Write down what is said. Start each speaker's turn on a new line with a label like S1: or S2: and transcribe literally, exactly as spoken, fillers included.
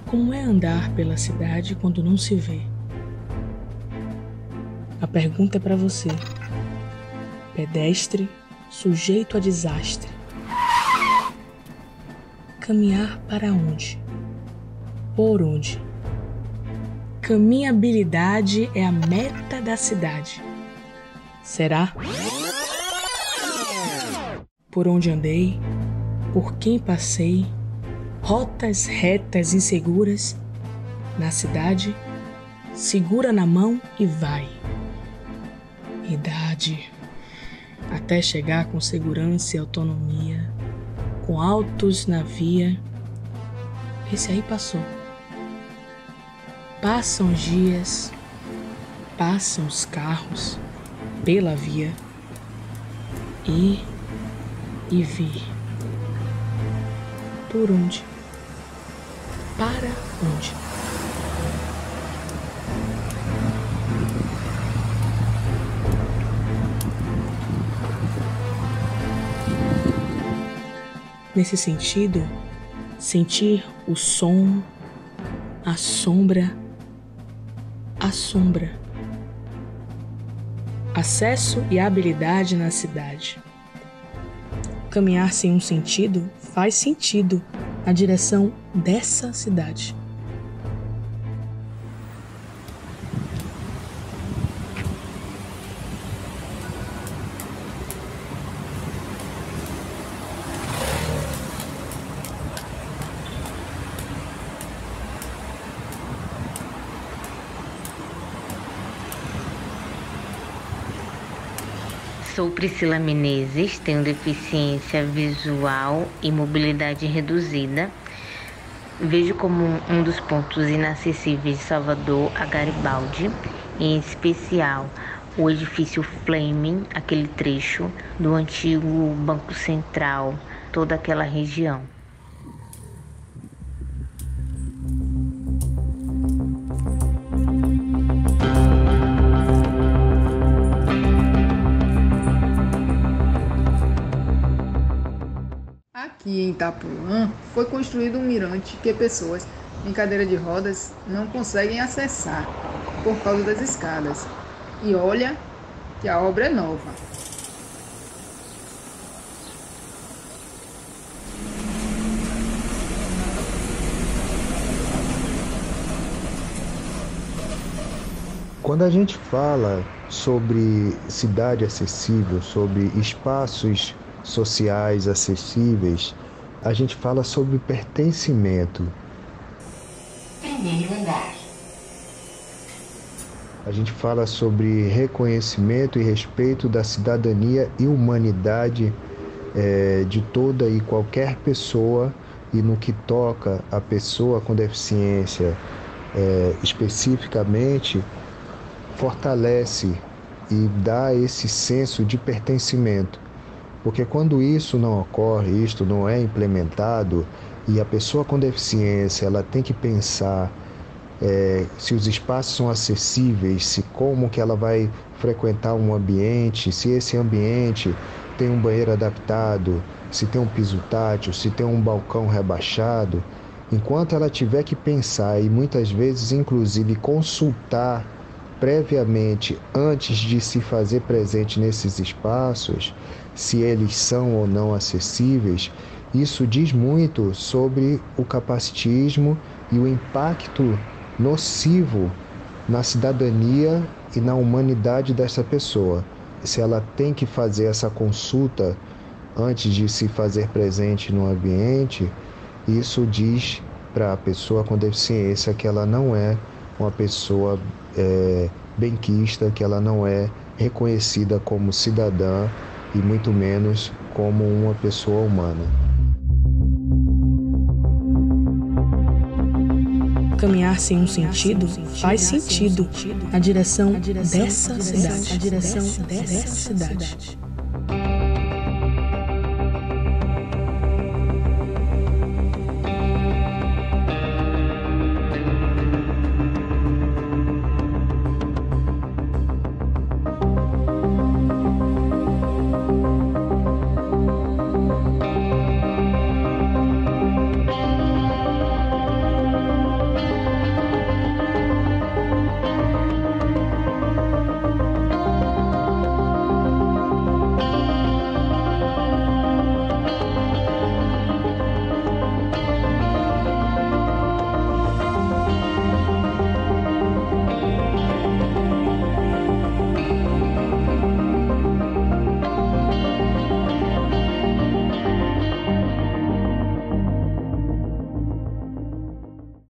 S1: Como é andar pela cidade quando não se vê? A pergunta é para você, pedestre sujeito a desastre. Caminhar para onde? Por onde? Caminhabilidade é a meta da cidade. Será? Por onde andei? Por quem passei? Rotas retas inseguras? Na cidade, segura na mão e vai. Idade, até chegar com segurança e autonomia, com altos na via. Esse aí passou. Passam os dias, passam os carros pela via, ir e vir. Por onde? Para onde? Nesse sentido, sentir o som, a sombra, a sombra. Acesso e habilidade na cidade. Caminhar sem um sentido faz sentido na direção dessa cidade.
S2: Sou Priscila Menezes, tenho deficiência visual e mobilidade reduzida. Vejo como um dos pontos inacessíveis de Salvador a Garibaldi, em especial o edifício Fleming, aquele trecho do antigo Banco Central, toda aquela região.
S3: Aqui em Itapuã foi construído um mirante que pessoas em cadeira de rodas não conseguem acessar por causa das escadas. E olha que a obra é nova.
S4: Quando a gente fala sobre cidade acessível, sobre espaços sociais acessíveis, a gente fala sobre pertencimento.
S2: Primeiro andar.
S4: A gente fala sobre reconhecimento e respeito da cidadania e humanidade é, de toda e qualquer pessoa, e no que toca a pessoa com deficiência é, especificamente, fortalece e dá esse senso de pertencimento. Porque quando isso não ocorre, isto não é implementado, e a pessoa com deficiência ela tem que pensar é, se os espaços são acessíveis, se como que ela vai frequentar um ambiente, se esse ambiente tem um banheiro adaptado, se tem um piso tátil, se tem um balcão rebaixado. Enquanto ela tiver que pensar e muitas vezes inclusive consultar previamente, antes de se fazer presente nesses espaços, se eles são ou não acessíveis, isso diz muito sobre o capacitismo e o impacto nocivo na cidadania e na humanidade dessa pessoa. Se ela tem que fazer essa consulta antes de se fazer presente no ambiente, isso diz para a pessoa com deficiência que ela não é uma pessoa é, benquista, que ela não é reconhecida como cidadã e muito menos como uma pessoa humana.
S1: Caminhar sem um sentido faz sentido na direção dessa cidade. Na direção dessa cidade.